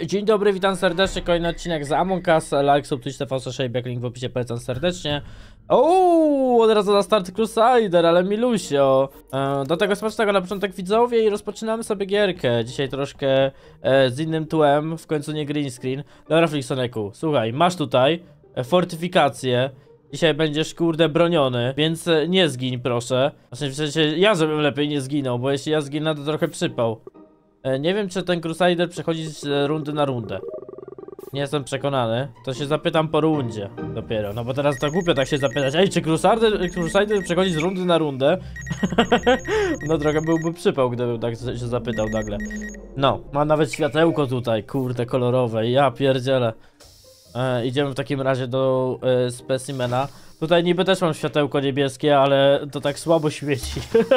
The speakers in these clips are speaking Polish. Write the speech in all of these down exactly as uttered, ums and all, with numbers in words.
Dzień dobry, witam serdecznie, kolejny odcinek z Among Us, like, sub, twitch, tv, sześć, link w opisie, polecam serdecznie. Ooo, od razu na start Crusader, ale milusio. E, do tego smacznego na początek widzowie i rozpoczynamy sobie gierkę. Dzisiaj troszkę e, z innym tłem, w końcu nie green screen. Dobra, Flixoneku, słuchaj, masz tutaj e, fortyfikację. Dzisiaj będziesz, kurde, broniony, więc e, nie zgiń, proszę. Znaczy, w sensie, ja żebym lepiej nie zginął, bo jeśli ja zginę, to trochę przypał. Nie wiem, czy ten Crusader przechodzi z rundy na rundę. Nie jestem przekonany. To się zapytam po rundzie dopiero. No bo teraz to głupio tak się zapytać. Ej, czy Crusader, Crusader przechodzi z rundy na rundę? No trochę byłby przypał, gdybym tak się zapytał nagle. No, ma nawet światełko tutaj, kurde, kolorowe. Ja pierdzielę. E, idziemy w takim razie do e, specimena. Tutaj niby też mam światełko niebieskie, ale to tak słabo świeci.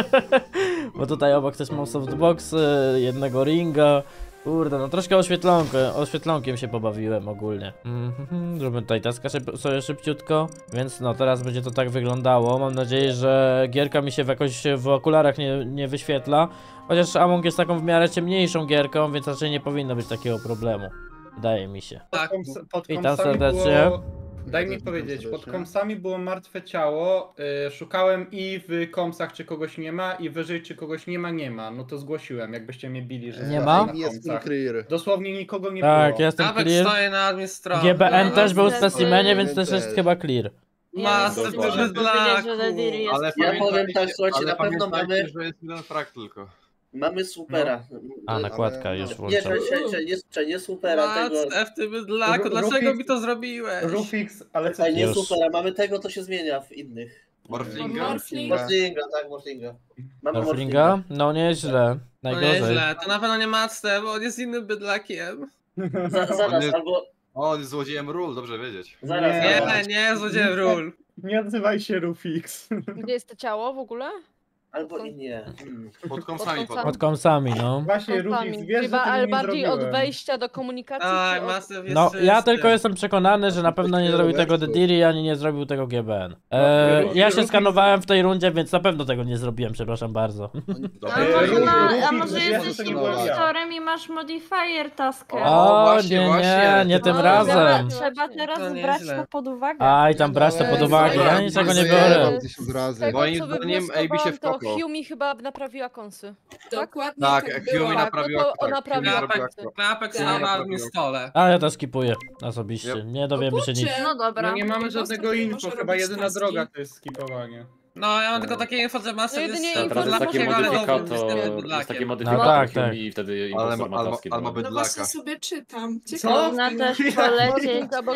Bo tutaj obok też mam softboxy, jednego ringa. Kurde, no troszkę oświetlonkę, oświetlonkiem się pobawiłem ogólnie. Mm-hmm, zrobimy tutaj taska szyb sobie szybciutko. Więc no, teraz będzie to tak wyglądało. Mam nadzieję, że gierka mi się w jakoś w okularach nie, nie wyświetla. Chociaż Among jest taką w miarę ciemniejszą gierką, więc raczej nie powinno być takiego problemu. Wydaje mi się. Tak, pod Witam serdecznie. było... Daj mi powiedzieć, pod komsami było martwe ciało, yy, szukałem i w komsach, czy kogoś nie ma, i wyżej, czy kogoś nie ma, nie ma. No to zgłosiłem, jakbyście mnie bili, że Nie ma? na komsach. Clear. Dosłownie nikogo nie Tak, było. ja jestem Nawet clear. stoję na administracji. G B N No, też był w niestety. specimenie, więc też Też. jest chyba clear. Masy Ja w muszę tym powiedzieć, że Lediri jest Ale clear. ja powiem tak, słuchajcie, ale na pewno pamiętajcie, mamy, że jest jeden frag tylko. mamy supera. A, nakładka Ale- już no. Nie, włączam. czekaj, czekaj, nie, czekaj, nie supera, tego. F ty bydlaku, Ru- dlaczego Rufix- mi to zrobiłeś? Rufix, ale co Czekaj, nie Już. supera, mamy tego, to się zmienia w innych. Morflinga? Morflinga. Morflinga, tak, Morflinga. Mamy Morflinga? No nieźle. No Najgorzej. nieźle, to na pewno nie Macte, bo on jest innym bydlakiem. Za, zaraz, Nie- albo O, on jest złodziejem ról, dobrze wiedzieć. zaraz, Nie. zaraz. Nie, nie, złodziejem ról. Nie odzywaj się, Rufix. Gdzie jest to ciało w ogóle? Albo i nie. Hmm. Pod kąsami Pod potem. Pod kąsami, no. Właśnie, Rufix, Kątami. wiesz, że Chyba, tego ale nie bardziej od zrobiłem. wejścia do komunikacji, Tak, czy od... Masyw jest No, ja czysty. tylko jestem przekonany, że na pewno nie zrobił tego Dediri, ani nie zrobił tego G B N. E, ja się skanowałem w tej rundzie, więc na pewno tego nie zrobiłem, przepraszam bardzo. Dobra. A może, ma, a Rufix, może wiesz, że jesteś to nie byłem ja. impostorem i masz modifier taskę? O, właśnie, nie, nie, właśnie. nie tym No, razem. Trzeba, trzeba teraz To brać nieźle. to pod uwagę. Aj, tam brać to pod uwagę, ja niczego nie Zajebam biorę. tysiąc razy. Tego, Moim co zdaniem A B się wywnioskowałam, to wkopał. Humi chyba naprawiła kąsy. Dokładnie Tak, tak, Humi było. naprawiła no to ona tak, naprawiła Humi końce. naprawiła- Klapek stał na admin stole. A ja to skipuję osobiście, nie dowiemy się nic. Kurczę, No dobra. No nie mamy żadnego Impostor info, może chyba robić jedyna taski. droga to jest skipowanie. No, ja mam tylko takie info, że No Masyw jedynie jest info, Teraz jest że taki można modyfikator, było. jest jest bydlakiem. taki No modyfikator tak, Humi tak. i wtedy Ale, impostor ma, ma ale, taski. ale ma No bydlaka. właśnie sobie czytam. Co? Ciekawe. Można też polecieć tym.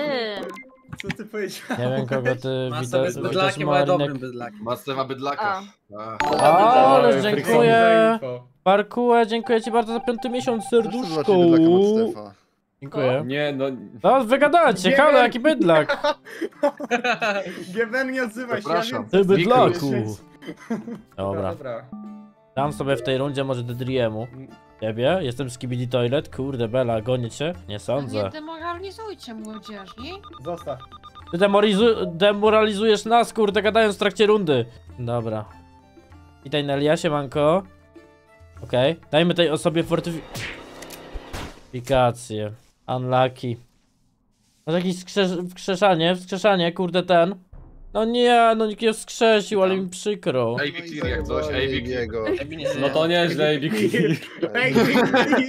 Co ty powiedziałeś? Nie wiem kogo ty Masyw wita- jest witasz, bydlakiem, ale dobrym Marinek. bydlakiem. Macę ma bydlaka. A. O, ale Oj, dziękuję. za info. Parkułę, dziękuję ci bardzo za piąty miesiąc, Proszę serduszko. zobaczyć bydlaka od Stefa. Dziękuję. Nie, no... No, wygadajcie, Nie halo, wiem. jaki bydlak. Gewen, nie odzywaj się, Przepraszam. ja wiem, Ty co bydlaku. jest. Dobra, Dobra. dam sobie w tej rundzie może Dedriemu. Ciebie? Jestem Skibidi Toilet? Kurde, Bela, gonię cię? Nie Nie sądzę. demoralizujcie młodzieżni. Zostaw. Ty demoralizu- demoralizujesz nas, kurde, gadając w trakcie rundy. Dobra. Witaj Nelia, siemanko. Okej, okay. Dajmy tej osobie fortyfikację. Unlucky. Masz jakieś skrzesz- wskrzeszanie, wskrzeszanie, kurde ten. No nie, no nikt nie wskrzesił, ale mi przykro. A B clear jak coś, A B clear. Jego. No to nieźle, A B Ej, Wikir!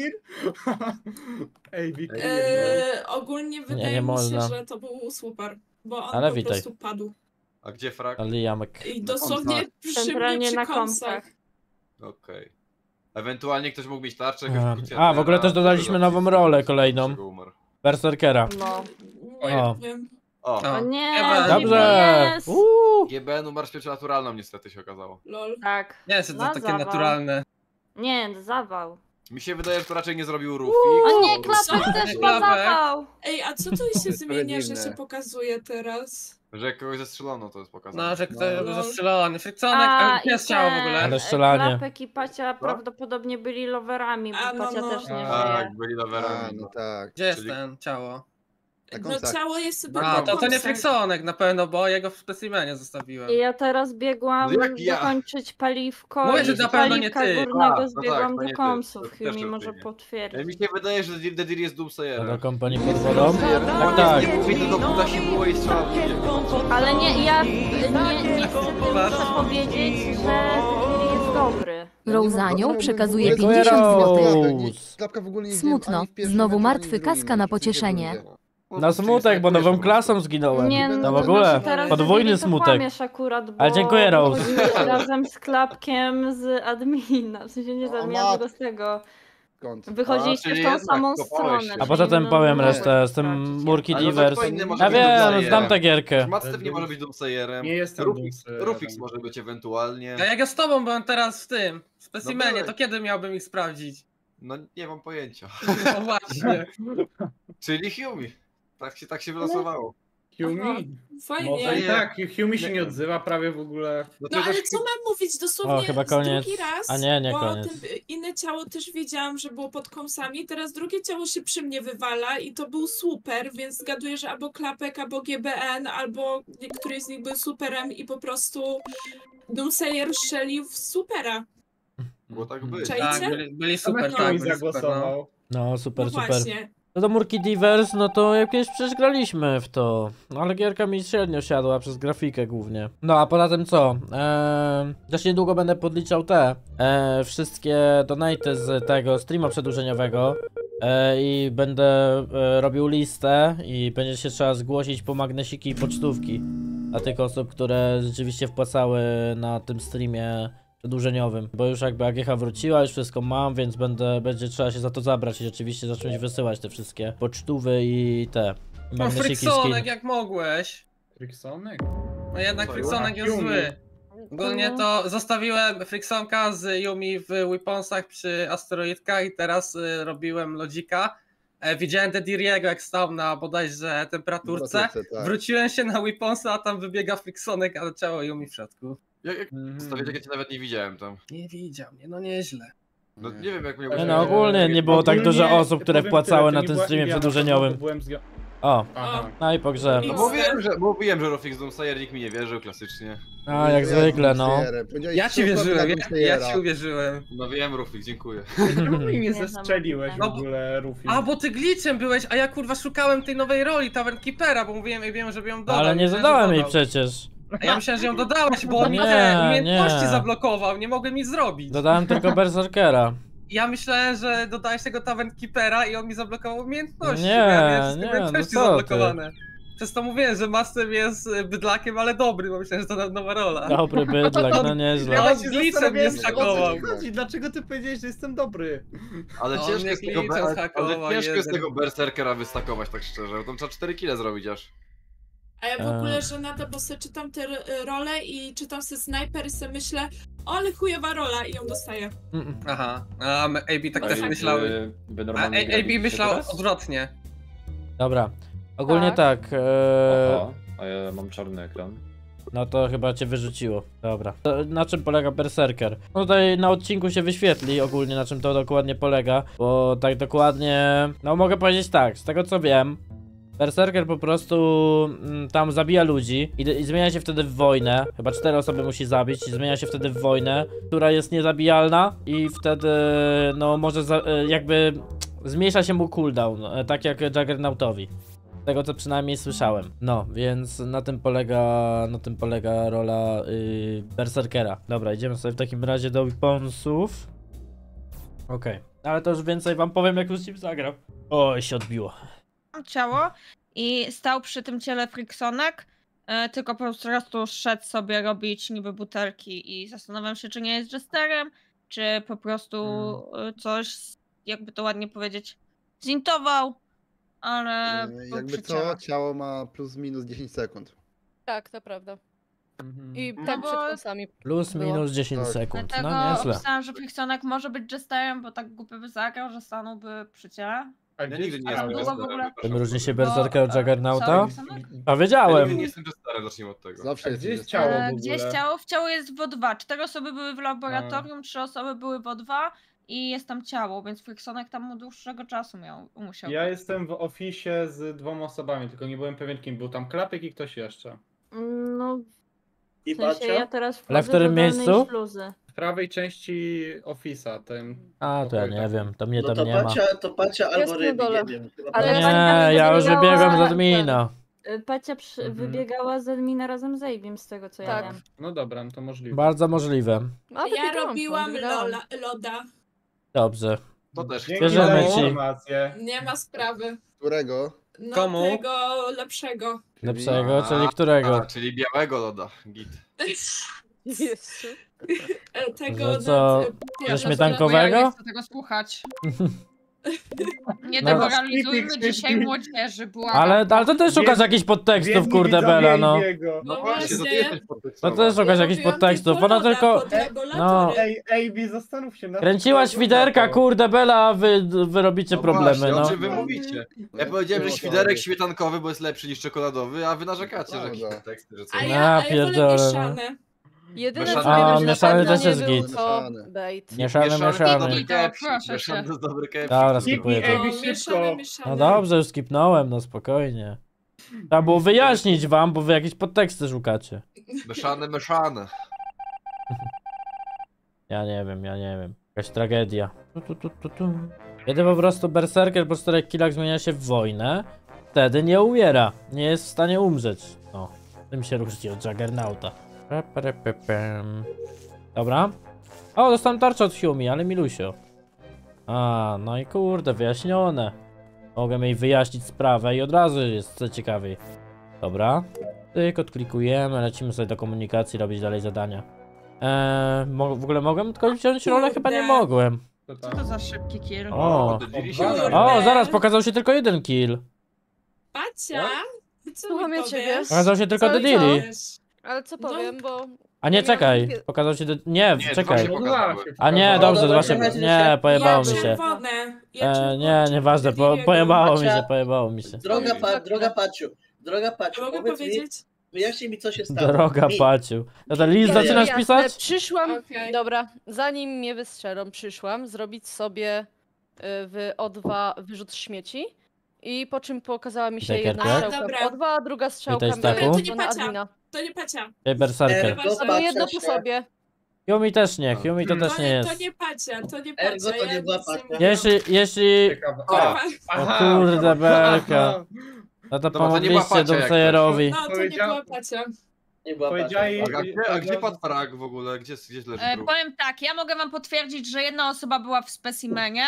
Ej, Wikir. Eee, ogólnie wydaje nie mi można. się, że to był super, bo on Ale po witaj. prostu padł. A gdzie frag? Ale jamek. I dosłownie przy Centralnie mnie przy na kąsach. kąsach. Okej. Ewentualnie ktoś mógł mieć tarczę, A, jakąś krucjatę, a, w ogóle a- też dodaliśmy nową rolę kolejną. Dlaczego umarł? Berserkera. No. Nie O. wiem. O, No. O nie, Chyba- Dobrze! jest. Uuu. G B N umarł śmiercią naturalną niestety się okazało. Lol. Tak. Nie jest to Ma takie zawał. naturalne. Nie, zawał. Mi się wydaje, że to raczej nie zrobił Rufix. O nie, Co? klapek też ma Klapek. zawał. Ej, a co tu się zmienia, że Sprawiedliwe. się pokazuje teraz? Że jak kogoś zestrzelono, to jest pokazane. No, że ktoś No. był zastrzelony. Frykconek, A, a gdzie jest i ciało w te- ogóle? Ale strzelanie. Klapek i Pacia prawdopodobnie byli loverami, bo A, no, Pacia no. też nie Tak, żyje. byli A, loverami. no tak. Gdzie jest czyli- ten ciało? Na No komsach. ciało jest chyba A, na to to nie komsach. Friksonek na pewno, bo jego w specimenie zostawiłem. I ja teraz biegłam No jak ja? dokończyć paliwko Mówię, i że z na pewno nie paliwka ty. górnego A, no tak, zbiegłam to nie do ty. komsów. To też Humi może rozumiem. potwierdzić. Mi się wydaje, że The Deer jest Do Doomsayerem. kompanii pod wodą? Tak, Tak, tak. nie mówi, to do Kudasi było i strzelał w niego. Ale nie, ja nie, niestety muszę powiedzieć, że Tyr jest dobry. Rouzanią przekazuje Dziękuję, pięćdziesiąt złotych. Rose. Klapka w ogóle nie Smutno. widziałem ani w pierwszym Znowu meczu, ani w martwy drugim Kaska na meczu, w sensie pocieszenie. rundzie. Na smutek, bo nową klasą zginąłem. Nie, no, To w to ogóle znaczy teraz podwójny Tyr to smutek. kłamiesz akurat, bo Ale dziękuję, Rose. wychodziłeś razem z Klapkiem z admina, w sensie nie z O, admina, mat- tylko z tego. Skąd? Wychodziliście A, czyli w tą jednak samą kopałeś stronę. się. A poza czyli tym no, powiem no, resztę, z sprawdzić. tym Murki Ale no to Divers. kto inny może Ja być wiem, Doomsayerem? znam tę gierkę. Macstev nie może być Doomsayerem. Nie jestem Rufix, Doomsayerem. Rufix może być ewentualnie. A jak ja z tobą byłem teraz w tym, w specimenie, byłeś. to kiedy miałbym ich sprawdzić? No nie mam pojęcia. No właśnie. Czyli Humi. Tak się, tak się wylosowało. Humi? Fajnie. Może i Nie. tak, Humi się nie odzywa prawie w ogóle. No to ale też- co mam mówić dosłownie O, chyba koniec. drugi raz? A nie, nie bo koniec. Ten, inne ciało też wiedziałam, że było pod komsami, teraz drugie ciało się przy mnie wywala i to był super, więc zgaduję, że albo Klapek, albo G B N, albo któryś z nich był superem i po prostu Doomsayer strzelił w supera. Było tak być. Czajcie? Tak, byli, byli super, Super, tak, Humi byli super, no. zagłosował. No super, No super. właśnie. No do Murki Divers, no to jak kiedyś przecież graliśmy w to. No ale gierka mi średnio siadła przez grafikę głównie. No a poza tym co? Eee, też niedługo będę podliczał te e, wszystkie donaty z tego streama przedłużeniowego. E, I będę e, robił listę i będzie się trzeba zgłosić po magnesiki i pocztówki dla tych osób, które rzeczywiście wpłacały na tym streamie przedłużeniowym, bo już jakby A G H wróciła, już wszystko mam, więc będę, będzie trzeba się za to zabrać i rzeczywiście zacząć wysyłać te wszystkie pocztówy i te No magnesiki Friksonek, skin. jak mogłeś. Friksonek? No jednak Co, Friksonek jest Yumi? zły. Ogólnie to zostawiłem Friksonka z Yumi w Weaponsach przy asteroidkach i teraz y, robiłem lodzika. E, widziałem Dediriego jak stał na bodajże temperaturce. Temperaturce, tak. Wróciłem się na Weaponsa, a tam wybiega Friksonek, ale ciało Yumi w środku. Jak, jak stawiać, jak ja cię nawet nie widziałem tam. Nie widział mnie, no nieźle. No nie wiem jak mnie Nie no, ogólnie nie było tak dużo osób, które powiem wpłacały tyle, na to nie tym była streamie Iliana, przedłużeniowym. bo byłem z... O, Aha. no i po grze. No mówiłem, że, mówiłem, że Rufix Doomsayer, nikt mi nie wierzył, klasycznie. A, jak zwykle, no. Powiedziałeś, Ja ci że wierzyłem, na ja, ja Doomsayera. ci uwierzyłem. No wiem Rufix, dziękuję. Czemu mi nie Nie zestrzeliłeś w znam. ogóle, Rufi? A, bo ty glitchem byłeś, a ja kurwa szukałem tej nowej roli, Tavern Keepera, bo mówiłem, jak wiem, żeby ją dodał. Ale nie myślałem, że zadałem jej dodał. przecież. A ja myślałem, że ją dodałeś, bo on mi Nie, te umiejętności nie. zablokował, nie mogłem nic zrobić. Dodałem tylko Berserkera. Ja myślałem, że dodałeś tego Tavern Keepera i on mi zablokował umiejętności. Nie, ja miałem wszystkie nie, no umiejętności co ty. zablokowane. Przez to mówiłem, że Master jest y, bydlakiem, ale dobry, bo myślałem, że to nowa rola. Dobry bydlak, no Ja nieźle. was się glitchem zastanawiałem, nie o co ci schakował. chodzi? Dlaczego ty powiedziałeś, że jestem dobry? Ale No, ciężko mnie jest tego, glitchem ale, zhakował ale ciężko jest jeden. tego Berserkera wystakować tak szczerze, bo tam trzeba cztery kile zrobić aż. A ja w Eee. ogóle żenada, bo sobie czytam te y, role i czytam sobie snajper i sobie myślę, o, ale chujowa rola i ją dostaję. Mm. Aha, a A B tak A też wy- myślał. Wy A normalnie A B graliście myślał teraz? odwrotnie. Dobra. Ogólnie tak. e, Aha, a ja mam czarny ekran. No to chyba cię wyrzuciło. Dobra. To na czym polega Berserker? No tutaj na odcinku się wyświetli ogólnie na czym to dokładnie polega, bo tak dokładnie... No mogę powiedzieć tak, z tego co wiem, Berserker po prostu mm, tam zabija ludzi i, i zmienia się wtedy w wojnę. Chyba cztery osoby musi zabić i zmienia się wtedy w wojnę, która jest niezabijalna i wtedy no może za, e, jakby zmniejsza się mu cooldown, e, tak jak Juggernautowi. Z tego co przynajmniej słyszałem. No, więc na tym polega, na tym polega rola yy, Berserkera. Dobra, idziemy sobie w takim razie do Weaponsów. Okej, okay. Ale to już więcej wam powiem, jak już nim zagram. Oj, się odbiło. Ciało i stał przy tym ciele Friksonek, e, tylko po prostu szedł sobie robić niby butelki i zastanawiam się, czy nie jest jesterem, czy po prostu hmm. coś, jakby to ładnie powiedzieć, zintował, ale Yy, był Jakby przy co, ciele. ciało ma plus minus dziesięć sekund. Tak, to prawda. Mhm. I No tak bo- przed kąsami. Plus było. minus dziesięć Tak. sekund, Dlatego no nieźle. opisałam, że Friksonek może być jesterem, bo tak głupio by zagrał, że stanąłby przy ciele. A Ja gdzie nigdy nie jest jestem Długo ciało? w ogóle- Jesterem, Czym różni się Bo, Berserker od e, Juggernauta? co, Friksonek? A Ja wiedziałem! nigdy nie jestem Jesterem, zacznijmy od tego. Zawsze A jest gdzie jest jest ciało? E, w Gdzie jest ogóle? ciało? W ciało jest w O dwa. Cztery osoby były w laboratorium, trzy osoby były w O dwa i jest tam ciało, więc Friksonek tam od dłuższego czasu miał, musiał. Ja jestem w oficie z dwoma osobami, tylko nie byłem pewien kim. Był tam Klapek i ktoś jeszcze. No, I w sensie Bacia? ja teraz wchodzę Ale w którym do dolnej miejscu? śluzy. W prawej części ofisa, tym... A, to ja pokoju nie tam. wiem, to mnie No tam to nie ma. Pacia, to Pacia albo Jest na Rybi, dole. nie wiem. Chyba Ale Pacia. Pacia Nie, ja już wybiegała- wybiegłem z admina. Y, Pacia przy... Mhm. wybiegała z admina razem z Abim, z tego co ja Tak. wiem. No dobra, no to możliwe. Bardzo możliwe. A, Ja wybiegałam, robiłam wybiegałam. lola, loda. Dobrze. To też Dzięki chcę. za Wierzymy ci. informację. Nie ma sprawy. Którego? No Komu? tego lepszego. Lepszego, A, czyli którego? A, czyli białego loda, git. Jezu. E, Tego Że co, nie, że no, śmietankowego? Ja nie chcę tego słuchać. Nie No. demoralizujmy Skipik, dzisiaj skipik. młodzieży, błagam. Ale, ale to też szukasz jakichś podtekstów, Biedni kurde widzowie Bela, no. Ibiego. No No właśnie, to ty właśnie. jesteś No podtekstowa. to też szukasz Ja jakichś robiłam podtekstów, tylko ona loda tylko... pod regulatory. No. Ej, ej, Bi, zastanów się. na co Kręciła to świderka, wygląda. kurde Bela, a wy, wy robicie No problemy, właśnie, no. o czym wy mówicie? Ja powiedziałem, że świderek śmietankowy, bo jest lepszy niż czekoladowy, a wy narzekacie, że jakieś Prawda. podteksty, że co? A Ja ja, a ja wolę pierdolę, no. mieszane. Jedyne Mieszany- co A, wiem, że mieszany na pewno też nie jest był git. to Mieszany. bait. Mieszany, Mieszany mieszany. dobry To kepsi, proszę mieszany cię. dobry kepsi. Dobra, Kiki, skipuję to. ej, No, Bi, mieszane, szybko. mieszane. No dobrze, już skipnąłem, no spokojnie. Trzeba było wyjaśnić wam, bo wy jakieś podteksty szukacie. Mieszane, mieszane. Ja nie wiem, ja nie wiem. Jakaś tragedia. Tu, tu, tu, tu, tu. Kiedy po prostu berserker po czterech killach zmienia się w wojnę, wtedy nie umiera. Nie jest w stanie umrzeć. No, tym się różni od Juggernauta. Pe, pe, pe, pem. Dobra. O, dostałem tarczę od Humi, ale milusio. A, no i kurde, wyjaśnione. Mogę jej wyjaśnić sprawę i od razu jest co ciekawiej. Dobra. Tyk, odklikujemy, lecimy sobie do komunikacji, robić dalej zadania. Eee, mo- w ogóle mogłem tylko wziąć rolę? Chyba nie mogłem. Co Co tam? to za szybki kill? O, Dodzieli się Kurde. o, zaraz, pokazał się tylko jeden kill. Pacia, co Słucham mi ja ciebie. powiesz? Pokazał się tylko Co i Dediri. Ale co No. powiem, bo... A nie, Ja czekaj, miałam- pokazał się... De- nie, Nie, czekaj. dwa się No pokazały. właśnie, A nie, pokazało. dobrze, Dobra, właśnie, dobra, nie, pojebało ja mi się. czerwone. Ja E, czerwone, nie, nieważne, po, pojebało mi się, Pacia. pojebało mi się. Droga, pa, droga Paciu, droga Paciu, Mogę powiedz mi, powiedzieć? wyjaśnij mi co się stało. Droga Mi. Paciu. No to list Ja- zaczynasz Jasne, pisać? Przyszłam, Okej. dobra, zanim mnie wystrzelą, przyszłam zrobić sobie y, w O dwa wyrzut śmieci. I po czym pokazała mi się Witaj, jedna Kerker. strzałka A, w dobra. O dwa, a druga strzałka Witaj, w Stachu. To nie stronę Pacia. admina. To nie Pacia. Ej, berserker. Ergo Ergo To jedno Pacia po się- sobie. Humi też nie, Humi to też To nie nie, to jest. nie Pacia, to nie Ergo Pacia. to nie ja była nic nie Pacia. mówię. Jeśli, jeśli... Ciekawe. A, O Aha. kurde, belka. No to Dobra, to nie była pomogliście Pacia jak Doomsayerowi. No, to nie Powiedział- była Pacia. Nie była Powiedziałeś- Pacia. A gdzie, a gdzie padł frag w ogóle? Gdzie, gdzie leży E, trup? powiem tak, ja mogę wam potwierdzić, że jedna osoba była w specimenie.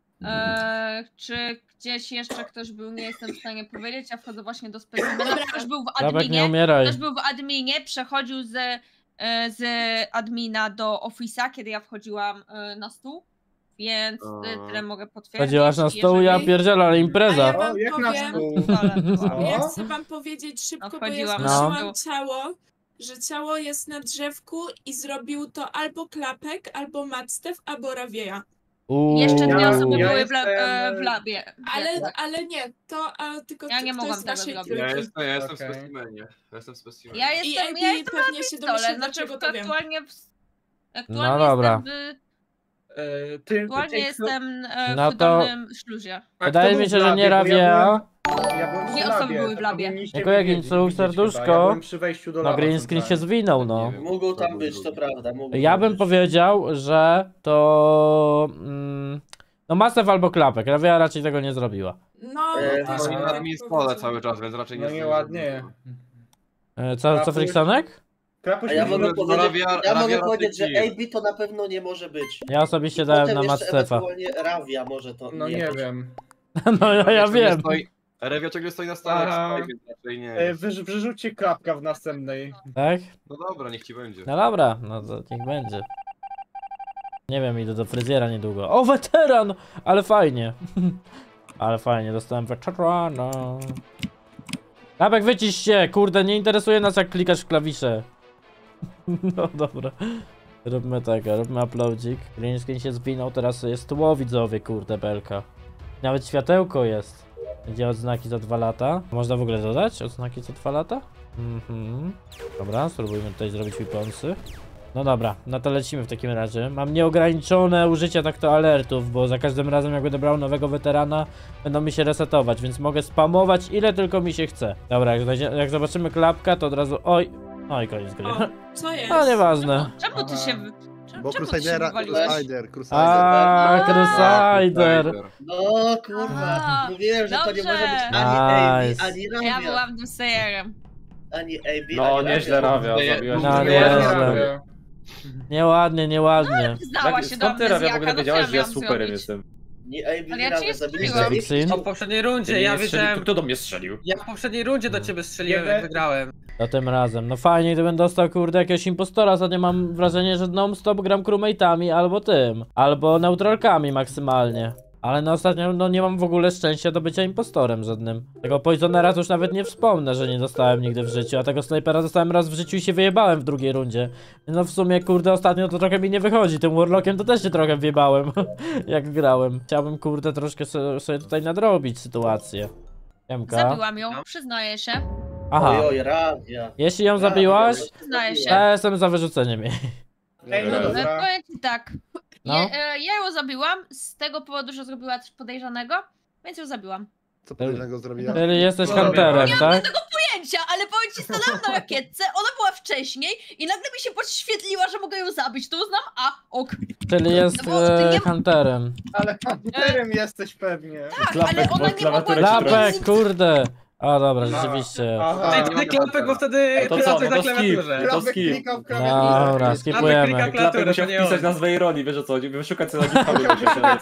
E, czy gdzieś jeszcze ktoś był, nie jestem w stanie powiedzieć. Ja wchodzę właśnie do specimena. Ktoś był w Klapek, nie adminie. umieraj. Ktoś był w adminie, przechodził z, e, z admina do ofisa, kiedy ja wchodziłam e, na stół. Więc e, tyle mogę potwierdzić. Chodziłaś na stół, ja Jeżeli- pierdzielę, ale A ja impreza. wam O, jak na powiem, stół. Ale byłam. ja O. chcę wam powiedzieć szybko, No, bo ja wchodziłam na zgłosiłam stół. ciało, że ciało jest na drzewku i zrobił to albo Klapek, albo Mactew, albo Rawieja. Uuu. Jeszcze dwie Ja- osoby ja były w, la, jestem- e, w labie. Ale, Tak. ale nie, to a, tylko Ja nie ktoś mogłam z tego waszej zrobić. Ja trójki. jestem, ja jestem Okej. w specimenie. Ja jestem w specimenie. Ja I jestem, Ebi ja jestem pewnie na się pistole, domyśla, znaczy dlaczego to wiem. aktualnie, w, aktualnie No dobra. jestem w, E, ty, aktualnie ty, jestem e, No w to- dolnym śluzie. a kto Wydaje był mi w się, że labie? nie Bo ja Rawia. byłem- Ja byłem Dwie przy osoby labie, były w to labie. powinniście Dziękuję, wiedzieć, Gincu, widzieć serduszko. chyba. Ja byłem przy wejściu do Na laba green screen się centralnie. zwinął, no. Nie wiem. Mógł To tam był być, to drugi. prawda. Mógł Ja tam bym być. powiedział, że to... Mm, no Mastew albo Klapek. Rawia raczej tego nie zrobiła. No, E, też Oni bym na tak admin stole powiedziała. cały czas, więc raczej nie No nieładnie. E, Co, co Klapuś. Friksonek? Klapuś A ja mi- mogę No, powiedzieć, Rawia- ja Rawia mogę raczej powiedzieć, że kill. A B to na pewno nie może być. Ja osobiście I dałem potem na jeszcze Mastefa. ewentualnie Rawia może to No nie być. wiem. No ja, ja wiem. Stoi, Rewia ciągle stoi na stole, Aha. jak stoi, więc raczej nie. E, Wyrz, wyrzućcie klapka w następnej. Tak? No dobra, niech ci będzie. No dobra, no to niech będzie. Nie wiem, idę do fryzjera niedługo. O, weteran! Ale fajnie. Ale fajnie, dostałem weterana. Klapek, wycisz się! Kurde, nie interesuje nas, jak klikasz w klawisze. No dobra. Róbmy tego, róbmy uploadzik. Green screen się zwinął, teraz jest tło, widzowie, kurde, belka. Nawet światełko jest. Gdzie odznaki za dwa lata? Można w ogóle dodać odznaki za dwa lata? Mhm. Dobra, spróbujmy tutaj zrobić weaponsy. No dobra, no to lecimy w takim razie. Mam nieograniczone użycie tak to alertów, bo za każdym razem jak będę brał nowego weterana, będą mi się resetować, więc mogę spamować ile tylko mi się chce. Dobra, jak, znajdzie, jak zobaczymy klapka, to od razu... Oj! Oj, koniec gry. O, co jest? No nieważne. Czemu ty się... wy- Czemu, Bo czemu ty się Crusadera, wywaliłeś? Crusader, Crusader. A, Crusader. No kurwa, A, mówiłem, że to nie dobrze. może być ani A B, Nice. ani Ja Ravia. byłam Doomsayerem. Ani A B, No, ani nieźle Ravia. Rawia, zabiłeś. No, mnie. nieźle. Nieładnie, nieładnie. Znała się do Skąd ty mnie z Rawia w ogóle jaka, no co wiedziałeś, ja że ja miałam superem zrobić? jestem? Nie A B, Ale nie ja cię Ravia, nie zabiliście strzeliłam. ich? Syn? No w poprzedniej Ty rundzie nie ja strzelił, wiedziałem... kto do mnie strzelił? Ja w poprzedniej rundzie do ciebie strzeliłem Jeden. i wygrałem. To tym razem. No fajnie, gdybym dostał kurde jakiegoś impostora, ostatnio mam wrażenie, że non-stop gram crewmate'ami albo tym, albo neutralkami maksymalnie. Ale na ostatnio no nie mam w ogóle szczęścia do bycia impostorem żadnym. Tego Poisonera to już nawet nie wspomnę, że nie dostałem nigdy w życiu, a tego Snipera dostałem raz w życiu i się wyjebałem w drugiej rundzie. No w sumie kurde ostatnio to trochę mi nie wychodzi, tym Warlockiem to też się trochę wjebałem, jak grałem. Chciałbym kurde troszkę so, sobie tutaj nadrobić sytuację. Jemka. Zabiłam ją, przyznaję się. Aha, Oj, oj, Ravia. jeśli ją zabiłaś, Przyznaję się. ja jestem za wyrzuceniem jej. Ej, no E, dobra. Powiem ci tak. No. Je, e, ja ją zabiłam z tego powodu, że zrobiła coś podejrzanego, więc ją zabiłam. Co podejrzanego zrobiła? Czyli jesteś No, hunterem, Nie mam tak? żadnego pojęcia, ale powiem ci, stanęłam na rakietce, ona była wcześniej i nagle mi się podświetliła, że mogę ją zabić. To uznam, a ok. Czyli jest No bo ty e, nie- hunterem. Ale hunterem jesteś pewnie. Tak, Klapek ale pod ona nie klawiaturę mogła... ci Klapek, kurde! A dobra, No. rzeczywiście. Aha. Ty, ty klapek, bo wtedy To co, klapek no na to skip, klawiaturze. to Klapek skip. klikał w klawiaturze. Dobra, Klapek skipujemy. klika Klapek klawiaturę, musiał to nie wpisać on. nazwę roli, wiesz o co chodzi, wyszukać sobie na GitHubie musiał.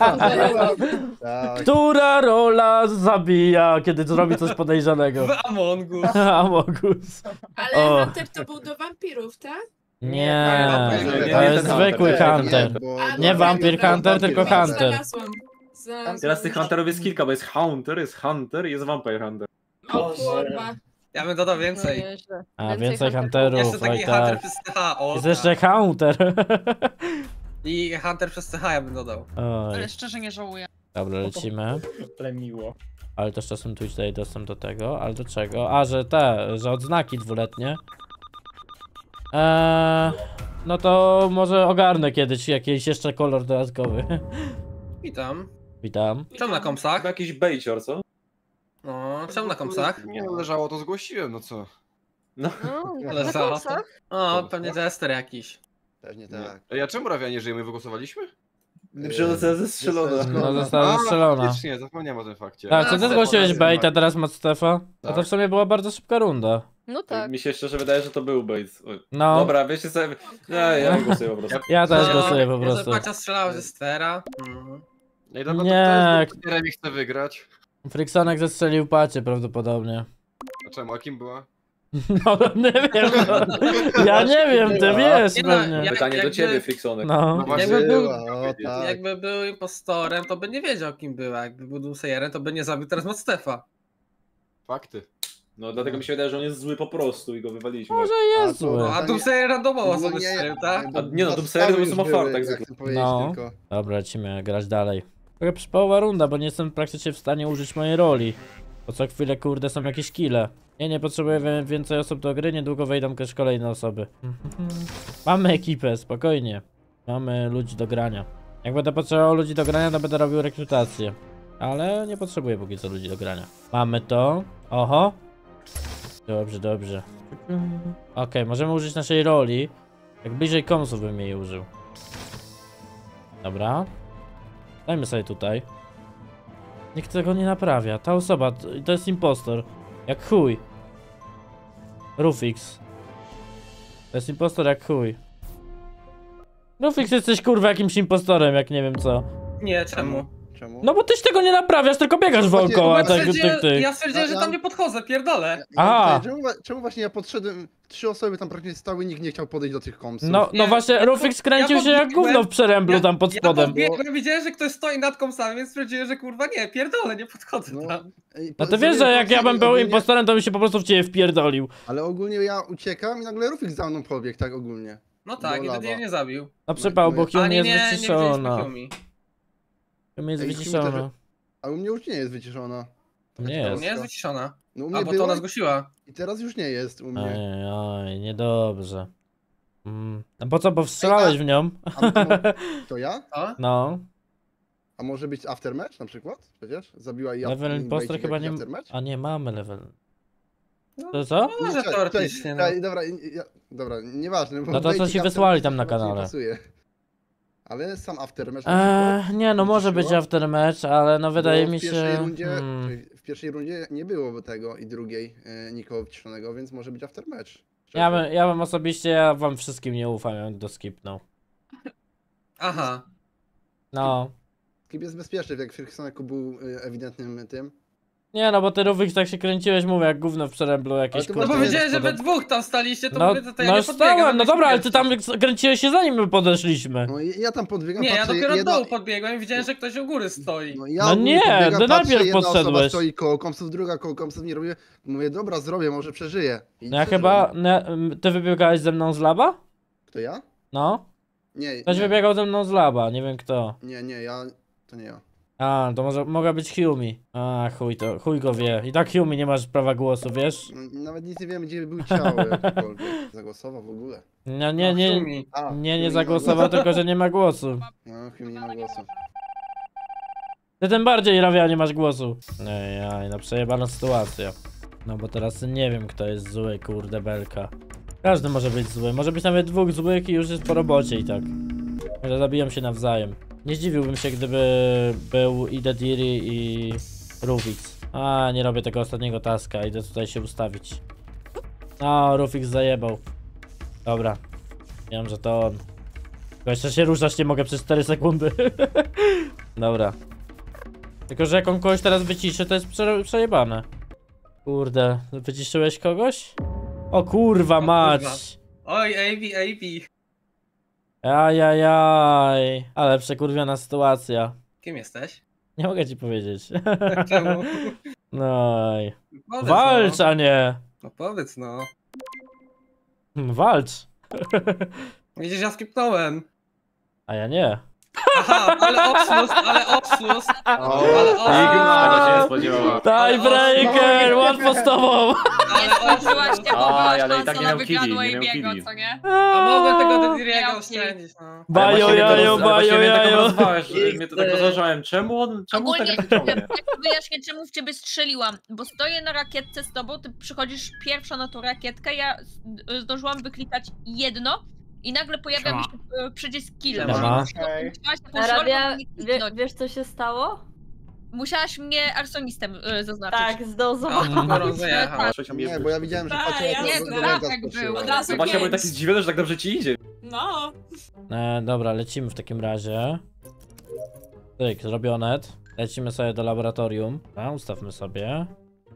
Tak. Która rola zabija, kiedy zrobi coś podejrzanego? W Among Us. Amogus. Ale O. Hunter to był do wampirów, tak? Nie, Nie, nie, to nie jest ten zwykły Hunter. hunter. bo- A, Nie dobra, wampir dobra. hunter, tylko Wampir hunter. Znalazłam. Znalazłam. Teraz tych hunterów jest kilka, bo jest Hunter, jest Hunter i jest Vampire Hunter. O kurwa. Ja bym dodał No więcej. nieźle. A, więcej hunterów, Jeszcze taki oj Hunter tak. przez C H, o Jest tak. jeszcze counter. I Hunter przez C H ja bym dodał. Oj, Ale szczerze nie żałuję. dobra, lecimy. Ale miło. Ale też czasem tu daje dostęp do tego, ale do czego? A, że te, że odznaki dwuletnie. Eee, no to może ogarnę kiedyś jakiś jeszcze kolor dodatkowy. Witam. Witam. Czemu na komsach? Chyba jakiś bejcior, co? No, czemu na komsach? Nie należało, to zgłosiłem, no co? No. No, Ale na za- koksach? O, pewnie jester jakiś. Pewnie tak. Ej, a czemu Rawia nie żyje? My wygłosowaliśmy? Przyroda zestrzelona. No została strzelona. faktycznie, zapomniałem o tym fakcie. Tak, co ty A, zgłosiłeś tak. bait, a teraz Macstefa? No to Tak. w sumie była bardzo szybka runda. No tak. Mi się szczerze wydaje, że to był bait. Oj. No, Dobra, wiecie sobie... Nie, ja głosuję po prostu. ja też No, głosuję po Może prostu. Pacia strzelał ze Stera. Mhm. Ej, dobra, Nie. to kto z Remi chce wygrać? Friksonek zestrzelił pacie prawdopodobnie. A czemu, a kim była? No, nie wiem, no. Ja nie wiem, ty wiesz Nie no, pewnie. ja- Pytanie do jakby- ciebie, Friksonek. No. właśnie, Jakby był, Była, o tak. jakby był impostorem, to by nie wiedział kim była. Jakby był Doomsayerem, to by nie zabił teraz Macstefa. Fakty. No dlatego mi się wydaje, że on jest zły po prostu i go wywaliliśmy. Może A jest to- zły. No, a nie- Doomsayer randomowo Ogólnie- sobie strzelił, tak? A nie no, Dwa Doomsayery strzały to są już fart, były, tak jak zwykle. chcę powiedzieć No. tylko. Dobra, lecimy grać dalej. Trochę przypałowa runda, bo nie jestem praktycznie w stanie użyć mojej roli. Bo co chwilę, kurde, są jakieś kile. Nie, nie potrzebuję wie- więcej osób do gry, niedługo wejdą też kolejne osoby. Mamy ekipę, spokojnie. Mamy ludzi do grania. Jak będę potrzebował ludzi do grania, to będę robił rekrutację. Ale nie potrzebuję póki co ludzi do grania. Mamy to. Oho. Dobrze, dobrze. Okej, możemy użyć naszej roli. Jak bliżej komsów bym jej użył. Dobra. Dajmy sobie tutaj. Nikt tego nie naprawia. Ta osoba, to, to jest impostor. Jak chuj. Rufix. To jest impostor jak chuj. Rufix, jesteś kurwa jakimś impostorem, jak nie wiem co. Nie, czemu? Czemu? No bo tyś tego nie naprawiasz, tylko biegasz Właśnie, wokoła, Ja tak, stwierdziłem, tyk, tyk. ja stwierdziłem, że Ja- tam nie podchodzę, pierdolę. Aha. Czemu, wa- czemu właśnie ja podszedłem, trzy osoby tam praktycznie stały, nikt nie chciał podejść do tych komsów. No, no Nie, właśnie, ja Rufix pod- kręcił ja się jak podbiegłem- gówno w przeręblu ja- tam pod Ja spodem. podbiegłem, widziałem, że ktoś stoi nad komsami, więc stwierdziłem, że kurwa nie, pierdolę, nie podchodzę No. tam. Ej, No po- to wiesz, że zrobiłem jak ja patrzę, bym był ogólnie- impostorem, to bym się po prostu w ciebie wpierdolił. Ale ogólnie ja uciekam i nagle Rufix za mną pobiegł, tak ogólnie. No tak, i Do wtedy lawa. mnie nie zabił. No przypał, bo no, Hyun Ani jest nie, nie widzieliśmy wyciszona. Hyumi. Hyun jest Ej, Hyun wyciszona. też- A u mnie już nie jest wyciszona. Nie jest. Nie jest wyciszona. No u mnie A, bo to była ona zgłosiła. i teraz już nie jest u mnie. Oj, oj, niedobrze. Mm. A po co, bo wstrzelałeś w nią? A, a, mo- to ja? O? No. A może być aftermatch na przykład? Przecież? Zabiła i Level i impostor wejdzie chyba jakiś nie... aftermatch? A nie mamy level. No, To co? Może Nie, czekaj, teoretycznie, czekaj, no. czekaj, dobra, ja, dobra, nieważne. bo No to co wejdzie ci aftermatch wysłali tam na chyba ci nie kanale? pasuje. Ale sam aftermatch na Eee, przykład? nie no, może być Wróciło? aftermatch, ale no wydaje Bo mi w pierwszej się... rundzie, Hmm. czyli w pierwszej rundzie nie było tego i drugiej e, nikogo wciszonego, więc może być aftermatch. Ja bym, ja bym osobiście, ja wam wszystkim nie ufam, jak do skipnął. Aha. No. Skip jest bezpieczny, jak Friksoneku był e, ewidentnym tym. Nie no, bo ty Rufix tak się kręciłeś, mówię, jak gówno w przeręblu jakieś Ale to No kurde, bo właśnie wiedziałem, że we spodem- dwóch tam staliście, to No, mówię, to, to ja no nie podbiegam. stałem, no będę dobra, ale ty pierwszy. tam kręciłeś się zanim my podeszliśmy. No i ja tam podbiegam, Nie, ja patrzę, dopiero jedna... od dołu podbiegłem i widziałem, że ktoś u góry stoi. No, ja No ogólnie nie, podbiegam, ty patrzę, najpierw jedna osoba podszedłeś. stoi koło komsów, druga koło komsów, nie robię. Mówię, dobra, zrobię, może przeżyję. I No ja przeżyłem. chyba, nie, ty wybiegałeś ze mną z laba? Kto ja? No. Nie, Ktoś nie, wybiegał ze mną z laba, nie wiem kto. nie, nie, ja... To nie ja. A, to może, mogła być Humi. A, chuj to, chuj go wie. I tak Humi nie masz prawa głosu, wiesz? No, nawet nic nie wiem, gdzie był ciało jakiekolwiek. Zagłosował w ogóle. No nie, No, w nie, sumie. A, nie, nie Humi zagłosował, ma tylko że nie ma głosu. głos. No, Humi nie ma głosu. Ty tym bardziej, Rawia, nie masz głosu. Ej, aj, no przejebana sytuacja. No bo teraz nie wiem, kto jest zły, kurde belka. Każdy może być zły, może być nawet dwóch złych i już jest po robocie i tak. Może zabiją się nawzajem. Nie zdziwiłbym się, gdyby był i Dediri i Rufix. A, nie robię tego ostatniego taska, idę tutaj się ustawić. O, Rufix zajebał. Dobra. Wiem, że to on. Tylko jeszcze się ruszać nie mogę przez cztery sekundy. Dobra. Tylko, że jak on kogoś teraz wyciszy, to jest prze przejebane. Kurde, wyciszyłeś kogoś? O kurwa mać! kurwa. Oj, A B, A B. Ajajaj, ale przekurwiona sytuacja. Kim jesteś? Nie mogę ci powiedzieć. Czemu? No i... Powiedz, Walcz, no. a nie! No powiedz no. Hmm, Walcz! Widzisz, ja skipnąłem. A ja nie. Aha, ale obszlust, ale obszlust. O, Ale Tego się nie obszlust. spodziewała. Tiebreaker, łatwo z tobą! Ale Skończyłaś obszlust. się, bo była Aj, ale i szansa tak nie na miał killi, wygraną nie miał Ejbiego, killi. co nie? A mogłem tego Dediriego Miał oszczędzić, no. Bajo jajo, bajo jajo! Rozwałeś, mnie to tak rozważałem. Czemu on, czemu on Ogólnie tak ciągnie? ja wyjaśnię, czemu w ciebie strzeliłam, bo stoję na rakietce z tobą, ty przychodzisz pierwsza na tą rakietkę, ja z- zdążyłam wyklikać jedno i nagle pojawia mi się e, przycisk kill. Siema. Musiałaś jakąś A rolkę Rabia, mnie wie, kliknąć. wiesz co się stało? Musiałaś mnie arsonistem e, zaznaczyć. Tak, zdążyłam. Skoro zajechał. Nie, bo ja widziałem, że Tak, patrzę jak ja to znam. Dolega Tak skoczyła. było. Od razu No właśnie, byłem pięć. taki zdziwiony, że tak dobrze ci idzie. No, E, dobra, lecimy w takim razie. Tyk, zrobione. Lecimy sobie do laboratorium. A, ustawmy sobie.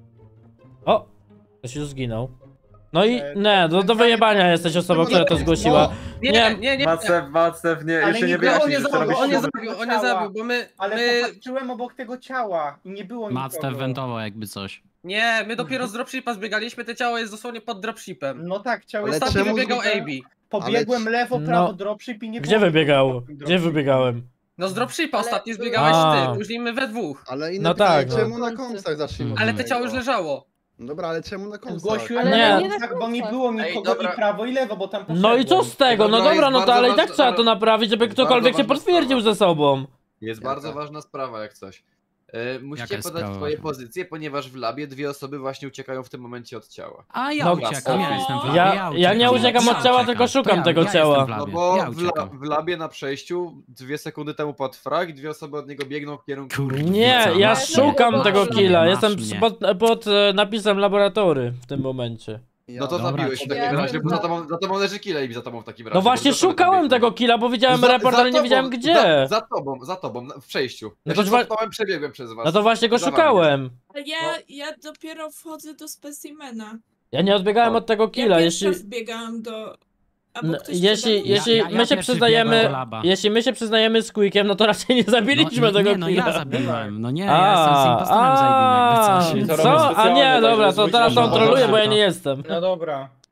O! Ktoś już zginął. No i nie, do, do wyjebania jesteś osobą, która to zgłosiła. Nie, Nie, nie, nie. nie. Macew, Macew, nie, Ale jeszcze nie nie Nie, on wyjaśnisz, nie że co zabił, robisz. on nie śluby. zabił, on nie zabił, bo my, Ale my, popatrzyłem obok tego ciała i nie było nikogo. Mactew wentował jakby coś. nie, my dopiero z dropshipa zbiegaliśmy, to ciało jest dosłownie pod dropshipem. No tak, ciało Ale jest Ostatnio czemu wybiegał zbiega- A B. Pobiegłem Ale- lewo, No, prawo, dropship i nie Gdzie było wybiegał? nikogo w tym Gdzie dropshipie. wybiegałem? No z dropshipa Ale- ostatnio zbiegałeś A. ty, później my we dwóch. Ale inne No pytanie, tak, no. czemu na komsach zacznijmy? od Ale te tego? ciało już leżało. Dobra, ale czemu na komsach? Zgłosiłem Ale na nie. komsach, bo nie było nikogo Ej, dobra. i prawo i lewo, bo tam No i co poszedłem. z tego? No Dobra, dobra, jest no to bardzo ale i tak ważna- trzeba to naprawić, żeby jest ktokolwiek się bardzo ważna potwierdził sprawa. ze sobą. Jest Jaka? bardzo ważna sprawa jak coś. E, musicie Jaka jest podać sprawa swoje ważna? pozycje, ponieważ w labie dwie osoby właśnie uciekają w tym momencie od ciała. A ja No, uciekam, ja jestem w labie, Ja, ja, ja nie uciekam od ciała, tylko szukam ja, tego ja jestem ciała. w No labie, bo ja w, la, uciekam. w labie na przejściu dwie sekundy temu padł frag i dwie osoby od niego biegną w kierunku... Kurwa. Nie, Co, ja masz szukam mnie, tego masz killa, mnie, jestem masz mnie. pod, pod e, napisem laboratory w tym momencie. Ja- No to Dobra, zabiłeś w to- takim Ja razie, bo wiem, za tobą, za tobą leży killa i za tobą w takim razie. No bo właśnie dwie osoby tam szukałem biegną. tego killa, bo widziałem Za- report, za ale nie tobą, wiedziałem gdzie. Za, za tobą, za tobą, na- w przejściu. No Ja to się dwa- cofałem, przebiegłem przez was. No to właśnie go Za wami szukałem. A ja, ja dopiero wchodzę do specimena. Ja nie odbiegałem O. od tego Ja killa, pierwsza jeśli... wbiegam do... Albo No, ktoś jeśli przede mną? jeśli Ja- ja- ja my się pierwszy przyznajemy, wbiegłem do laba. jeśli my się przyznajemy z Quickiem, no to raczej nie zabiliśmy no, tego nie, no killa. ja zabiłem, no nie, ja jestem z impostorem zajebim jakby coś. To Co? robię A specjalnie, nie, tak, dobra, żeby to zwrócić teraz on uwagę. troluje, bo ja nie jestem. No dobra.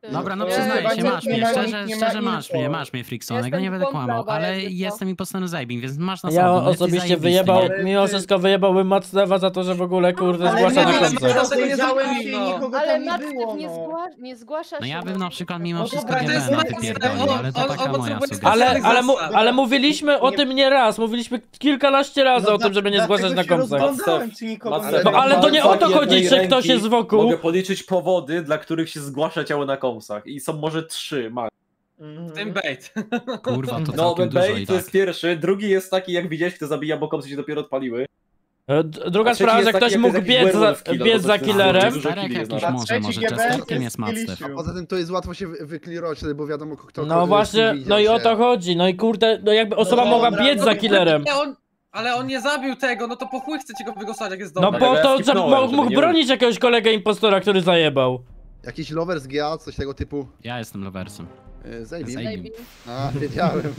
Dobra, no Nie, przyznaję się, nie, masz nie mnie, ma- szczerze, nie ma szczerze masz info. mnie, masz mnie, Friksonek, no Jestem nie będę typą kłamał, prawa, ale jakby co. jestem impostorem Zajbin, więc masz na Ja sobie. no jesteś osobiście zajebisty, wyjebał, nie? mimo wszystko wyjebałbym Maclewa za to, że w ogóle kurde Ale zgłasza nie, na ale koncert. Dlatego nie Powiedziałem zrobili, się, no. nikogo Ale tam nie Max było, nie, no. zgła nie zgłasza się. No ja bym na przykład mimo No wszystko dobra, G to jest B N Max, wypierdolił, on- ale to on- taka on moja potrzebuje sugestia. Ale, specjalnych ale, mu, zasad. ale mówiliśmy o Nie- tym nie raz, mówiliśmy kilkanaście razy o tym, żeby nie zgłaszać na koncert. czy nikogo Macef, No ale to nie o to chodzi, że ktoś jest wokół. Mogę policzyć powody, dla których się zgłasza ciało na komsach. I są może trzy, max. W tym bait. Kurwa, to No, całkiem dużo bait i to tak. jest pierwszy, drugi jest taki, jak widziałeś, kto zabija, bo komsy się dopiero odpaliły. E, d- Druga A trzeci sprawa, jest że taki, ktoś jak mógł to jest jakiś biec za, werewolf killer, biec bo za to jest killerem. dużo Czterech killi jest jakiś na- może, trzeci może G B N Chesterkiem jest jest Macstew. Kilisiu. Poza tym to jest łatwo się wy- wyklirować, wtedy, bo wiadomo kto No właśnie, no i o to chodzi, no i kurde, no jakby osoba No mogła dobra, biec no za to- killerem. Ale on, ale on nie zabił tego, no to po chuj chcecie go wygłosować, jak jest No dobry. po ja to, że skipnąłem, mógł, żeby mógł nie bronić jakiegoś kolegę impostora, który zajebał. Jakiś lover z G A, coś tego typu. Ja jestem loversem. Yy, Zajbin. Zajbin. A, wiedziałem.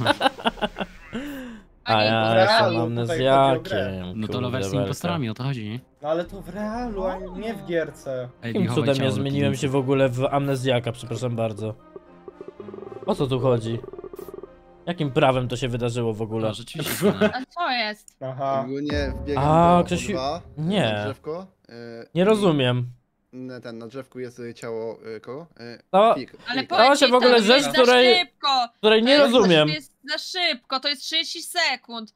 A ja realu jestem tutaj amnezjakiem. chodzi o grę. No to kurde loversy belka. impostorami, o to chodzi, nie? No ale to w realu, a nie w gierce. Ej, Jakim chowaj cudem ciało ja do zmieniłem piwnicy. się w ogóle w amnezjaka, przepraszam bardzo. O co tu chodzi? Jakim prawem to się wydarzyło w ogóle? No, rzeczywiście. no. A co jest? Aha. Ogólnie wbiegam A, do Krzysiu- O dwa, nie. na drzewko. yy, Nie rozumiem. i Ten, na drzewku jest y, ciało y, kogo? Y, To, Fik, Ale Fik. To powiem się ci, w ogóle to rzecz, jest której- za szybko. której nie To jest za- rozumiem. To jest za szybko, to jest trzydzieści sekund.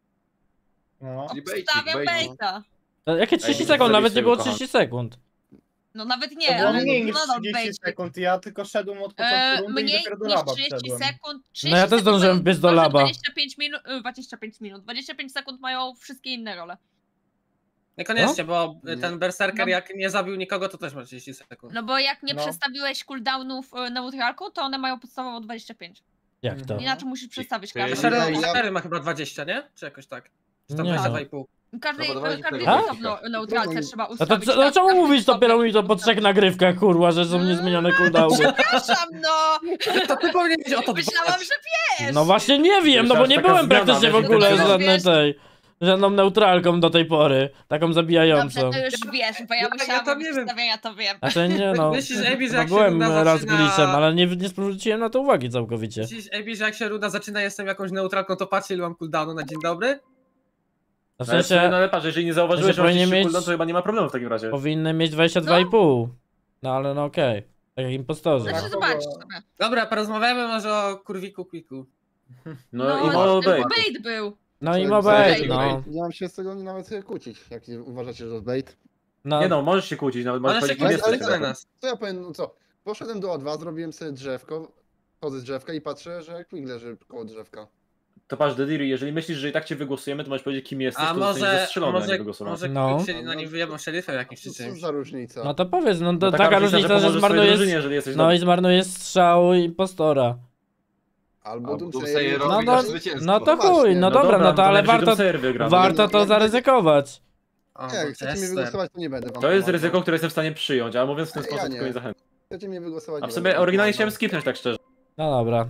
No. Czyli bejcik, Obstawiam bejcik. baita. To jakie trzydzieści Ej, sekund? Nawet nie zabiję było swojego trzydzieści sekund. No nawet To nie, było ale mniej niż nadal trzydzieści bait. sekund, ja tylko szedłem od początku E, rundy i mniej dopiero do niż laba trzydzieści wszedłem. sekund. No ja też trzydzieści zdążyłem sekund wbiec do mają laba. dwadzieścia pięć minut, y, dwadzieścia pięć minut. dwadzieścia pięć sekund mają wszystkie inne role. Niekoniecznie, bo Nie. ten berserker No. jak nie zabił nikogo, to też ma trzydzieści sekund. No bo jak nie No. przestawiłeś cooldownów y, neutralką, to one mają podstawowo dwadzieścia pięć. Jak to? Inaczej musisz przestawić Ty- każdy. Ty- Shadow ja- cztery ma chyba dwadzieścia, nie? Czy jakoś tak? Czy tam Nie dwadzieścia no. dwa i pół? Każdy, No bo dawaj każdy tego etap grafika. no, neutralce trzeba No to ustawić. co- no tak, czemu każdy mówisz dopiero sobie mi to po ustawi. trzech nagrywkach, kurwa, że są niezmienione cooldowny? Przepraszam, no! To ty powinieneś o to Myślałam, że wiesz! No właśnie nie wiem, no bo nie Taka byłem zmiana, praktycznie w wiesz, ogóle taka żadnej wiesz. tej, żadną neutralką do tej pory, taką Dobrze, zabijającą. to już wiesz, bo ja Ja- ja musiałam to robić nie wiem. ustawienia, to wiem. A to nie no, Myślisz, Amy, że no jak się byłem runda raz zaczyna- glitchem, ale nie, nie zwróciłem na to uwagi całkowicie. Myślisz, Amy, że jak się runda zaczyna, jestem jakąś neutralką, to patrzcie, ile mam cooldownu na dzień dobry? W No, ale, sensie no ale patrz, jeżeli nie zauważyłeś, że że masz powinien mieć... mieć- to chyba nie ma problemu w takim razie. powinny mieć dwadzieścia dwa i pół. No ale no okej, tak jak impostorzy. Znaczy Tak, zobaczysz kogo- sobie. Dobra, porozmawiamy może o kurwiku quiku. No, i No, mało ten bait. bait był. No i Co- mobile, co- no. Nie mam się z tego nawet kłócić, jak nie uważacie, że to jest bait. no. Nie no, możesz się kłócić, nawet możesz Ale się powiedzieć, kim ale- jesteś. ale- nawet. nas. Co ja powiem, no co? Poszedłem do O dwa, zrobiłem sobie drzewko, chodzę z drzewka i patrzę, że Quick leży koło drzewka. To patrz, Dediri, jeżeli myślisz, że i tak cię wygłosujemy, to możesz powiedzieć, kim jesteś, A to zostaniesz może, zastrzelony, a nie może, wygłosowany. może No. quick się na nim wyjebał szeryfem jakimś czy Co, co czymś. za różnica? No to powiedz, no to No taka różnica, że pomożesz swojej drużynie, zmarnujesz, jeżeli jesteś no dobry. i zmarnujesz strzał impostora. Albo Albo Doomsayer. Doomsayer No robi to, nasze zwycięstwo. no to No właśnie, chuj, no no dobra, no to ale najwyżej warto, Doomsayer wygra. warto to zaryzykować. O, Nie, jak chcecie mnie Chester. wygłosować, to nie będę wam To jest pomagał. ryzyko, które jestem w stanie przyjąć, ale mówiąc w ten Ja sposób, nie. tylko nie zachęcam. Chcecie mnie wygłosować, A nie w sumie będę oryginalnie wam chciałem pomagał. skipnąć tak szczerze. No dobra.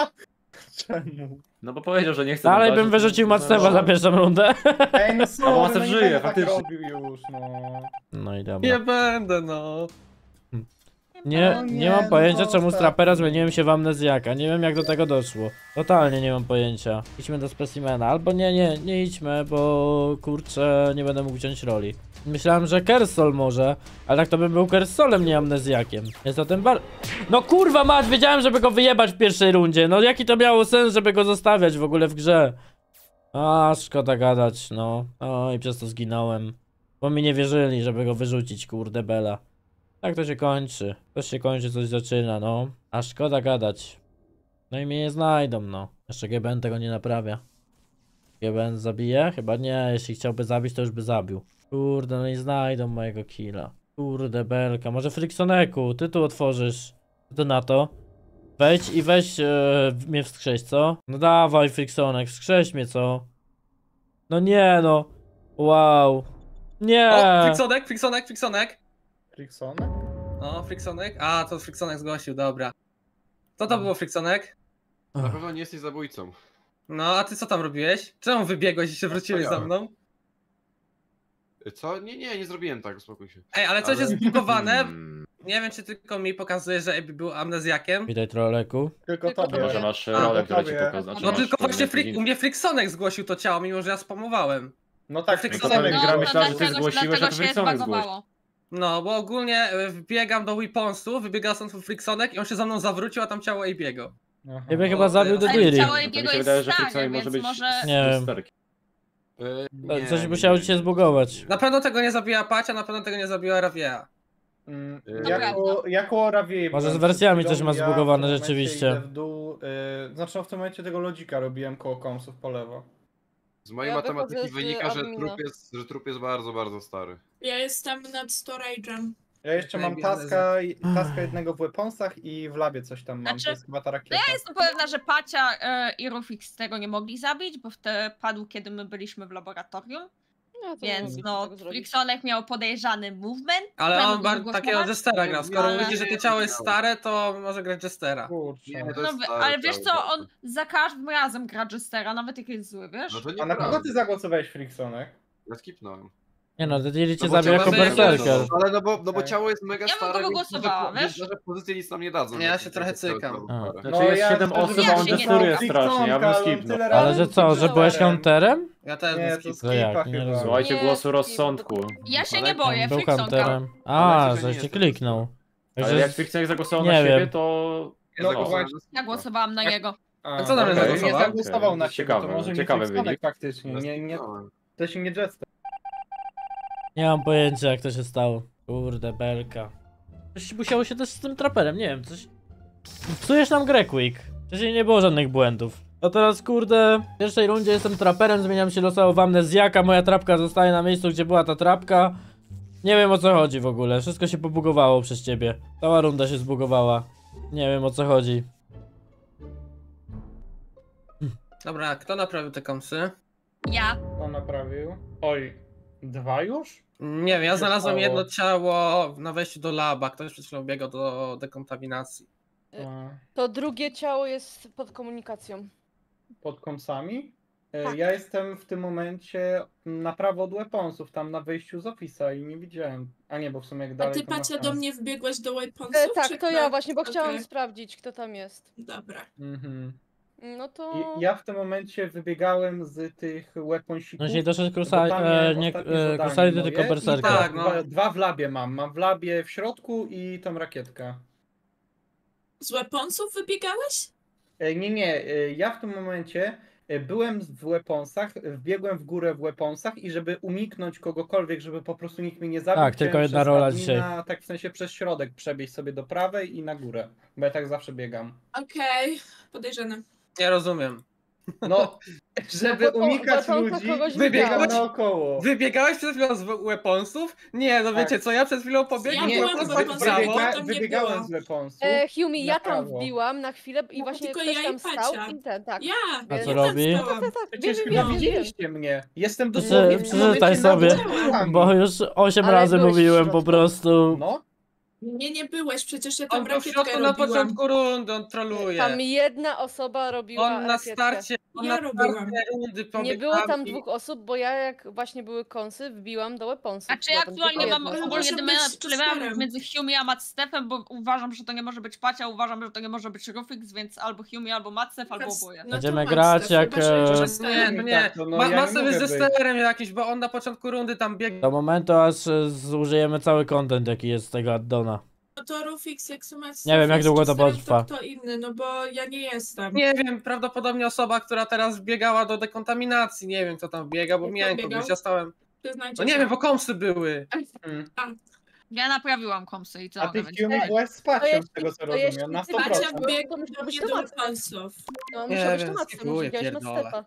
Czemu? No bo powiedział, że nie chce. Dalej walczyć, bym to- wyrzucił to- Mactewa za pierwszą rundę. Ej, no sorry, Macef no nie żyje, będę tak faktycznie. robił już, no. No i dobra. Nie będę, no. Nie, No nie nie, mam pojęcia no czemu z tak. trapera zmieniłem się w amnezjaka. Nie wiem jak do tego doszło. Totalnie nie mam pojęcia. Idźmy do specimena. Albo nie, nie, nie idźmy, bo kurczę nie będę mógł wziąć roli. Myślałem, że Kersol może, ale tak to bym był Kersolem, nie amnezjakiem. Jest zatem bar... No kurwa mać, wiedziałem, żeby go wyjebać w pierwszej rundzie. No jaki to miało sens, żeby go zostawiać w ogóle w grze. A, szkoda gadać, no. O, i przez to zginąłem. Bo mi nie wierzyli, żeby go wyrzucić, kurde bela. Tak to się kończy. Coś się kończy, coś zaczyna, no. A szkoda gadać. No i mnie nie znajdą, no. Jeszcze G B N tego nie naprawia. G B N zabije? Chyba nie. Jeśli chciałby zabić, to już by zabił. Kurde, no nie znajdą mojego killa. Kurde belka. Może Friksoneku, ty tu otworzysz. Co ty na to? Wejdź i weź e, mnie wskrześ, co? No dawaj Friksonek, wskrześ mnie, co? No nie, no. Wow. Nie. O, Friksonek, Friksonek, Friksonek. Fricksonek? O, Friksonek. A, to Friksonek zgłosił, dobra. Co to było, Friksonek? Na pewno nie jesteś zabójcą. No, a ty co tam robiłeś? Czemu wybiegłeś i się wróciłeś za mną? Co? Nie, nie, nie zrobiłem tak, uspokój się. Ej, ale coś Ale- jest zbugowane. Hmm. Nie wiem, czy tylko mi pokazuje, że Ebi był amnezjakiem. Witaj, Trolleku. Tylko Tylko tobie. Może masz A, rolę, która ci tobie. pokazuje. znaczy No masz tylko właśnie pewne Frik, info. u mnie Friksonek zgłosił to ciało, mimo że ja spamowałem. No tak, Tylko tylko to tobie gra No, grał. to myślała, że ty dlatego, zgłosiłeś, a dlatego to się Friksonek zbagowało. No, bo ogólnie e, wbiegam do Weaponsów, wybiega stąd Friksonek i on się za mną zawrócił, a tam ciało Ebiego. Aha. Ciebie O, chyba zabił to ja- Dediri. Całe No to mi jego się jest wydaje, że stare, Friksonek może więc być może... Nie wiem. Sterki. E, Coś nie, musiało nie, ci się nie. zbugować. Na pewno tego nie zabija Pacia, na pewno tego nie zabiła Ravia. Mm, To Jako, jako Ravier Może byłem z wersjami przed coś ma chwilą, zbugowane ja w tym momencie rzeczywiście. idę w dół, y, znaczy no w tym momencie tego lodzika robiłem koło komsów po lewo. Z mojej Ja matematyki wychodzę z wynika, że admina. trup, jest, że trup jest bardzo, bardzo stary. Ja jestem nad storage'em. Ja jeszcze mam taska, taska jednego w weaponsach i w labie coś tam mam, Znaczy, to jest chyba ta No rakieta. ja jestem pewna, że Pacia e, i Rufix tego nie mogli zabić, bo wtedy padł, kiedy my byliśmy w laboratorium. No, to Więc mogli no, tego zrobić. Friksonek miał podejrzany movement. Ale któremu on bar- mógł takiego głosować. Jestera gra. Skoro Ale- mówicie, że to ciało jest stare, to może grać Jestera. Kurczę. Nie, to No, jest wy- stary ale wiesz cały co, czas. on za każdym razem gra Jestera, nawet jak jest zły, wiesz? No to nie A na kogo ty zagłosowałeś, Friksonek? Ja skipnąłem. Nie no, Dediri cię No bo zabił ciało jako jest mega- berserker. Ale no bo, no bo Okej. ciało jest mega Ja bym stare, kogo więc głosowała, może, wiesz? że pozycje nic nam nie dadzą. Ja jak się to trochę jest całe cykam. stare. A. Znaczy jest siedem szczerze osób, ja a on się nie desturuje dam. strasznie, ja bym Friksonka, on skipnął. tyle Ale razy że co, że skipnąłem. byłeś counterem? Ja też Nie, bym to skip. To jak? skipa Nie chyba. rozumiem. Słuchajcie Nie, głosu nie, rozsądku. Ja się Ale nie boję, Był Friksonka. counterem. A, Ale że nie cię jestem kliknął. Ale Także jak Friksonek zagłosował nie na siebie, wiem. to... Ja No, zagłosowałem właśnie. na Ja głosowałam na niego. A, A co na mnie okej. zagłosował? Nie zagłosował Okej, na to siebie, ciekawe, to może nie ciekawy Friksonek wynik. faktycznie, Ja nie, nie, skipnąłem. to się nie Jester. nie mam pojęcia jak to się stało. Kurde, belka. Coś musiało się też z tym traperem, nie wiem, coś... Psujesz nam grę, Quick. Wcześniej nie było żadnych błędów. A teraz, kurde, w pierwszej rundzie jestem traperem, zmieniam się losowo w amnezjaka, moja trapka zostaje na miejscu, gdzie była ta trapka. Nie wiem o co chodzi w ogóle, wszystko się pobugowało przez ciebie. Cała runda się zbugowała. Nie wiem o co chodzi. Dobra, kto naprawił te komsy? Ja. On naprawił. Oj, dwa już? Nie wiem, ja znalazłem stało? jedno ciało na wejściu do laba. Ktoś przed chwilą biegał do dekontaminacji. A, To drugie ciało jest pod komunikacją. pod komsami? E, Tak. Ja jestem w tym momencie na prawo od weaponsów, tam na wyjściu z ofisa i nie widziałem. A nie, bo w sumie jak A dalej ty, to ma Pacia, do sens. mnie wbiegłeś do Weaponsów? E, tak, czy to kto? ja właśnie, bo chciałam Okej. sprawdzić, kto tam jest. Dobra. Mhm. No to... I ja w tym momencie wybiegałem z tych weaponsików. No dzisiaj doszedł bo Crusade, tam e, miałem nie, ostatnie e, zadanie Crusade moje tylko i berserker. tak, no. Dwa, dwa w labie mam. Mam w labie w środku i tą rakietkę. Z Weaponsów wybiegałeś? E, Nie, nie, e, ja w tym momencie e, byłem w weaponsach, wbiegłem w górę w weaponsach i żeby uniknąć kogokolwiek, żeby po prostu nikt mnie nie zabił, Tak, tylko chciałem jedna przez rola admina, dzisiaj. tak w sensie przez środek przebieźć sobie do prawej i na górę, bo ja tak zawsze biegam. Okej, podejrzane. Nie rozumiem. No, żeby No bo to- unikać bo to ludzi, kogoś wybiegam widziałeś? naokoło. Wybiegałeś przed chwilą z Weaponsów? Nie, no Tak. wiecie co, ja przed chwilą pobiegłem Ja do byłam w Weaponsów w Weaponsach, prawo. ja Wybiega, tam nie wybiegałem byłam. z weaponsów. E, Humi, na ja tam prawo. wbiłam na chwilę i No, właśnie tylko ktoś ja i tam stał Pacia. i ten, tak. Ja! A ja co tam robi? stałam. Tak, tak, Przecież wiem, chyba wiem, wiem. widzieliście mnie. Jestem Prze- dosłownie w tym przeczytaj momencie sobie, nad drzewami. Bo już osiem Ale razy byłeś w mówiłem po środku. prostu. No, Nie, nie byłeś, przecież ja On tam był w rakietkę środku na robiłam. początku rundy, on troluje. Tam jedna osoba robiła On na rakietkę. starcie, on Ja na robiłam. starcie rundy Nie pobiegł było tam i- dwóch osób, bo ja jak właśnie były kąsy, wbiłam do weaponsów. A czy ja Była tam aktualnie tylko mam jedna. ogólnie Może dymy być Jesterem. między Humi a Matstefem, bo uważam, że to nie może być Pacia, uważam, że to nie może być Rufix, więc albo Humi, albo Matstef, albo Teraz- oboje. no Będziemy to grać Matstef, jak, chyba, że e, Jesterem. Nie, no nie. Tak, to no Ma, ja nie Master jest mogę ze być. sterem jakiś, bo on na początku rundy tam biegł. Do momentu aż e, zużyjemy cały content jaki jest z tego addona. No to Rufix, jak są Nie wiem, jak długo to Jesterem, potrwa. To kto inny, no bo ja nie jestem. Nie wiem, prawdopodobnie osoba, która teraz biegała do dekontaminacji, nie wiem kto tam biega, bo Kto miałem biegał? kogoś, ja stałem... Przyznajcie No nie się. wiem, bo komsy były. Mm. Ja naprawiłam komsy i co A mogę ty powiedzieć? Humi byłaś z To Pacią, jeśli- z tego co to rozumiem, jeśli na ty sto Pacia procent. Pacia wbiegł to musiał do być mnie to do Matstef. Weaponsów. No, Nie musiał być wiem, to Matstef, skipuję, musiałeś pierdolę. Matstefa.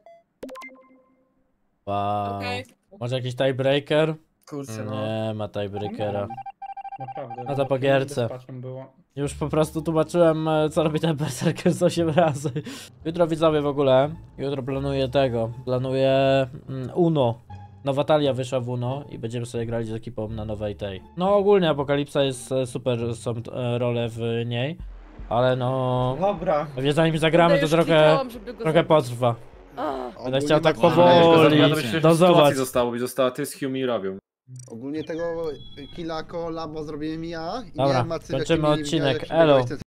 Wow. Okej. Może jakiś tiebreaker? Kurczę, no. Nie ma tiebreakera. Naprawdę. No to po gierce. z Pacią było. Już po prostu tłumaczyłem, e, co robi ten berserker z osiem razy. Jutro widzowie w ogóle, jutro planuję tego, planuję mm, Uno. Nowa talia wyszła w Uno i będziemy sobie grali z ekipą na nowej tej. No ogólnie Apokalipsa jest e, super, są e, role w niej, ale no... Dobra. Pewnie zanim zagramy to Już trochę, klikałam, żeby go trochę zabić. potrwa. Ach. Będę chciał tak Ale powoli tylko za- dozować. zostało i została ty z Humi robią. Ogólnie tego killa kolabo zrobiłem ja. I Dobra, nie wiem, Macy, w jakim kończymy mieli- odcinek, jak elo. przebiegłeś ten